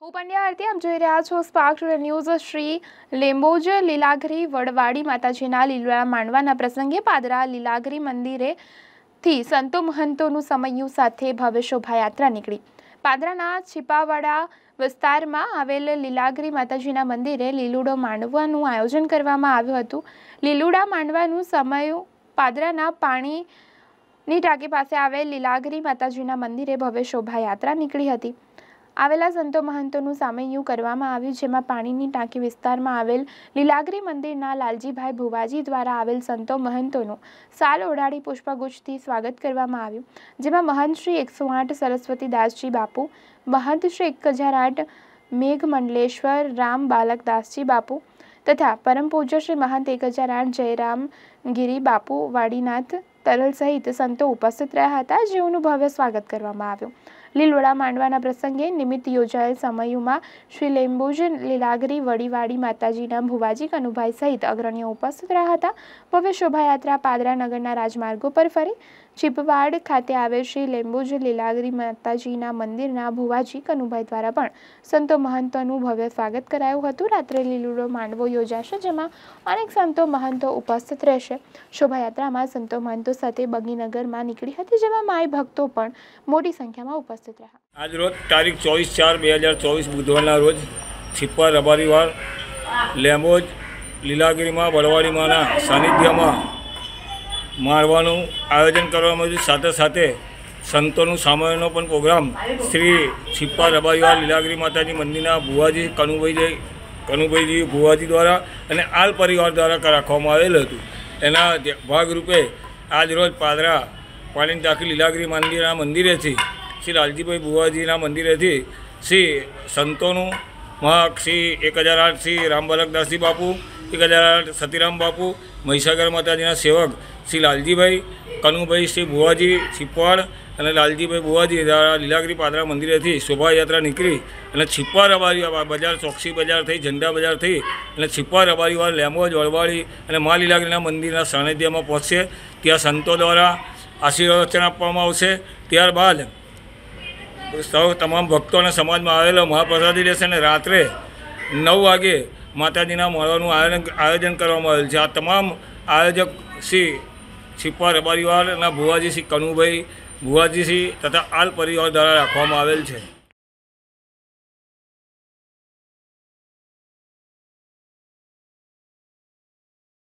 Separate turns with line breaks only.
હું પંડ્યા આરતી આપ જોઈ રહ્યા છો સ્પાર્ક ટુડે ન્યૂઝ। શ્રી લેમ્બોજ લીલાગરી વડવાડી માતાજીના લીલોડા માંડવાના પ્રસંગે પાદરા લીલાગરી મંદિરેથી સંતો મહંતોનું સમયુ સાથે ભવ્ય શોભાયાત્રા નીકળી। પાદરાના છીપાવાડા વિસ્તારમાં આવેલ લીલાગરી માતાજીના મંદિરે લીલુડો માંડવાનું આયોજન કરવામાં આવ્યું હતું। લીલુડા માંડવાનું સમયુ પાદરાના પાણીની ટાંકી પાસે આવેલ લીલાગરી માતાજીના મંદિરે ભવ્ય શોભાયાત્રા નીકળી હતી। આવેલા સંતો મહંતોનું સામૈયું કરવામાં આવ્યું, જેમાં પાણીની ટાંકી વિસ્તારમાં આવેલ લીલાગરી મંદિરના લાલજીભાઈ ભુવાજી દ્વારા આવેલ સંતો મહંતોનું સાલ ઓઢાડી પુષ્પગુચ્છથી સ્વાગત કરવામાં આવ્યું, જેમાં મહંત શ્રી 108 સરસ્વતી દાસજી બાપુ, મહંત શ્રી 1008 મેઘમંડલેશ્વર રામ બાલક દાસજી બાપુ તથા પરમ પૂજ્ય શ્રી મહંત 1008 જયરામ ગિરી બાપુ વાડીનાથ તરલ સહિત સંતો ઉપસ્થિત રહ્યા હતા, જેઓનું ભવ્ય સ્વાગત કરવામાં આવ્યું। લીલોડા માંડવાના પ્રસંગે નિમિત્ત યોજાયેલ સમયમાં શ્રી લેમ્બોજ લીલાગરી વડીવાડી માતાજીના ભુવાજી કનુભાઈ સહિત અગ્રણીઓ ઉપસ્થિત રહ્યા હતા। ભવ્ય શોભાયાત્રા પાદરા નગરના રાજમાર્ગો પર ફરી છીપવાડ ખાતે આવેલ શ્રી લેમ્બોજ લીલાગરી માતાજીના મંદિરના ભુવાજી કનુભાઈ દ્વારા પણ સંતો મહંતોનું ભવ્ય સ્વાગત કરાયું હતું। રાત્રે લીલુડો માંડવો યોજાશે, જેમાં અનેક સંતો મહંતો ઉપસ્થિત રહેશે। શોભાયાત્રામાં સંતો મહંતો સાથે બગીનગરમાં નીકળી હતી, જેમાં માય ભક્તો પણ મોટી સંખ્યામાં ઉપસ્થિત રહ્યા।
આજ રોજ તારીખ 24/4/2024 બુધવારના રોજ છીપા રબારીવાડ લેમ્બોજ લીલાગરીમાં વડવાડીમાંના સાનિધ્યમાં માણવાનું આયોજન કરવામાં આવ્યું। સાથે સાથે સંતોનું સામયનો પણ પ્રોગ્રામ શ્રી છીપા રબારીવાડ લીલાગરી માતાજી મંદિરના ભુવાજી કનુભાઈજી ભુવાજી દ્વારા અને આલ પરિવાર દ્વારા રાખવામાં આવેલ હતું। એના ભાગરૂપે આજ રોજ પાદરા પાણીની ટાંકી લીલાગરી મંદિરેથી શ્રી લાલજીભાઈ ભુવાજીના મંદિરેથી શ્રી સંતોનું શ્રી 1008 શ્રી રામબાલકદાસજી બાપુ, 1008 સતીરામ બાપુ, મહીસાગર માતાજીના સેવક શ્રી લાલજીભાઈ કનુભાઈ શ્રી ભુવાજી છીપવાડ અને લાલજીભાઈ ભુવાજી દ્વારા લીલાગરી પાદરા મંદિરેથી શોભાયાત્રા નીકળી અને છીપા રબારી બજાર, ચોકસી બજાર થઈ, ઝંડા બજાર થઈ અને છીપા રબારીવાડ લેમ્બોજ વડવાડી અને મા લીલાગરીના મંદિરના સાનિધ્યમાં પહોંચશે। ત્યાં સંતો દ્વારા આશીર્વાદ વચન આપવામાં આવશે। ત્યારબાદ સૌ તમામ ભક્તો અને સમાજમાં આવેલો મહાપ્રસાદી રહેશે અને રાત્રે 9 વાગે માતાજીના મળવાનું આયોજન કરવામાં આવેલ છે। આ તમામ આયોજક શ્રી છીપા રબારીવાડના ભુવાજી શ્રી કનુભાઈ ભુવાજી શ્રી તથા આલ પરિવાર દ્વારા રાખવામાં આવેલ છે।